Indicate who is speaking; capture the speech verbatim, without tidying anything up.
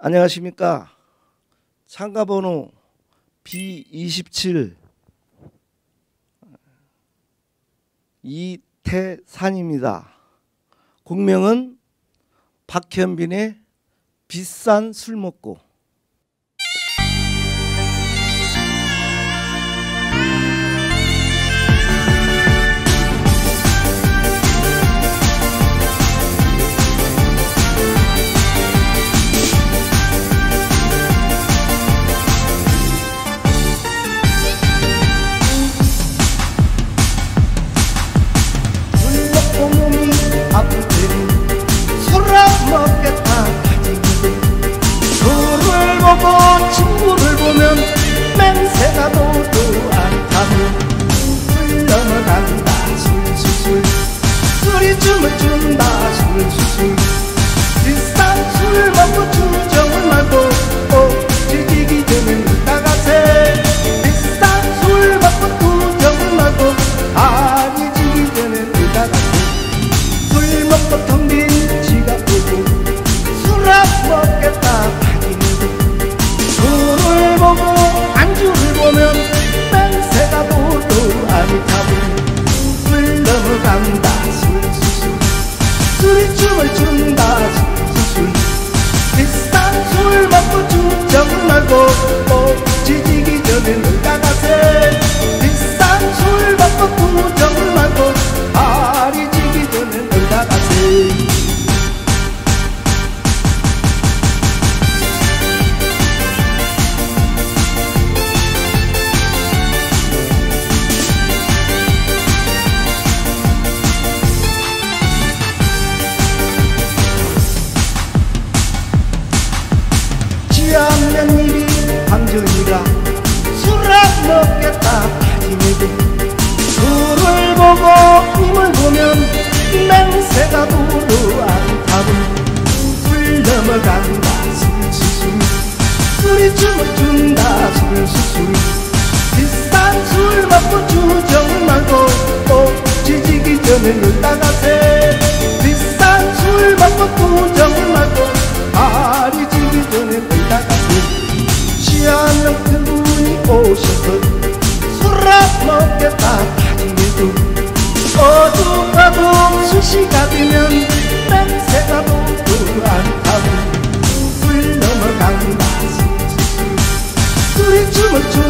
Speaker 1: 안녕하십니까. 참가번호 비 이십칠 이태산입니다. 국명은 박현빈의 비싼 술 먹고.
Speaker 2: 친구를 보면 맹세가 모두 안 타고 술 넘어간다 술술술 술이 춤을 춘다 술술술 비싼 술 먹고 주정을 말고 꼭 지지기 전에 놀다가세 비싼 술 먹고 주정을 말고 아니 지기 전에 놀다가세 술 먹고 텅 빈 지갑 보고 술 안 먹겠다 술을 보고 안주를 보면 맹세가 모두 아미타불 술 넘어간다 술술술 술이 춤을 춘다 술술술 비싼 술 먹고 주정 말고 꼭 지지기 전에 놀다가세 비싼 술 먹고 구정 말고 발이 지기 전에 놀다가세 지하면 일이 방전이라 술 안 먹겠다 다짐해도 술을 보고 힘을 보면 맹세가 도로 안 타고 술 넘어간다 술술술 술이 춤을 춘다 술술술 비싼 술 먹고 주정 말고 꼭 지지기 전에 놀다가세 비싼 술 먹고 구정 말고 발이 지기 전에 놀다가세 취하면 그분이 오셔서 술 안 먹겠다 다짐해도 어둑어둑 수시가 되면 맹세가 모두 안 타고 술 넘어간다 술술술 술이 춤을 춘다